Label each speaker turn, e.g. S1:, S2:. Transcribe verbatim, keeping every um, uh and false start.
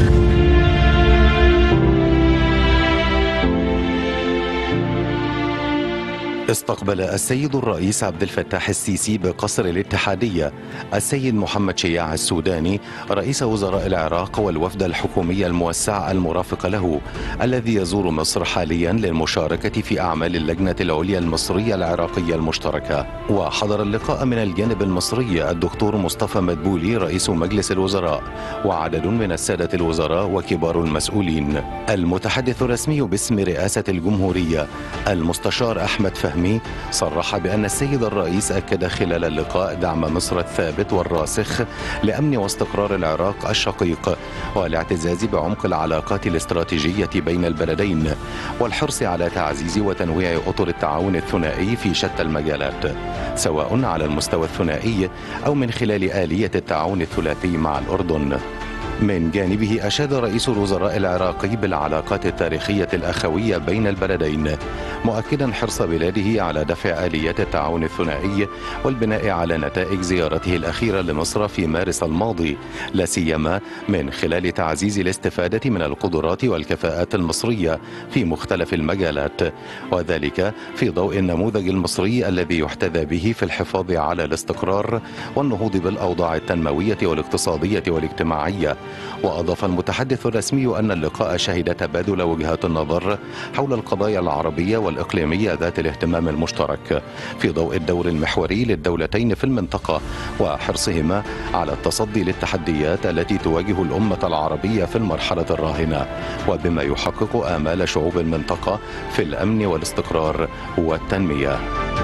S1: استقبل السيد الرئيس عبد الفتاح السيسي بقصر الاتحادية السيد محمد شياع السوداني رئيس وزراء العراق والوفد الحكومي الموسع المرافق له الذي يزور مصر حاليا للمشاركة في أعمال اللجنة العليا المصرية العراقية المشتركة. وحضر اللقاء من الجانب المصري الدكتور مصطفى مدبولي رئيس مجلس الوزراء وعدد من السادة الوزراء وكبار المسؤولين. المتحدث الرسمي باسم رئاسة الجمهورية المستشار أحمد فهمي صرح بأن السيد الرئيس أكد خلال اللقاء دعم مصر الثابت والراسخ لأمن واستقرار العراق الشقيق والاعتزاز بعمق العلاقات الاستراتيجية بين البلدين والحرص على تعزيز وتنويع أطر التعاون الثنائي في شتى المجالات سواء على المستوى الثنائي أو من خلال آلية التعاون الثلاثي مع الأردن. من جانبه أشاد رئيس الوزراء العراقي بالعلاقات التاريخية الأخوية بين البلدين مؤكدا حرص بلاده على دفع آليات التعاون الثنائي والبناء على نتائج زيارته الأخيرة لمصر في مارس الماضي لا سيما من خلال تعزيز الاستفادة من القدرات والكفاءات المصرية في مختلف المجالات وذلك في ضوء النموذج المصري الذي يحتذى به في الحفاظ على الاستقرار والنهوض بالأوضاع التنموية والاقتصادية والاجتماعية. وأضاف المتحدث الرسمي أن اللقاء شهد تبادل وجهات النظر حول القضايا العربية والإقليمية ذات الاهتمام المشترك في ضوء الدور المحوري للدولتين في المنطقة وحرصهما على التصدي للتحديات التي تواجه الأمة العربية في المرحلة الراهنة وبما يحقق آمال شعوب المنطقة في الأمن والاستقرار والتنمية.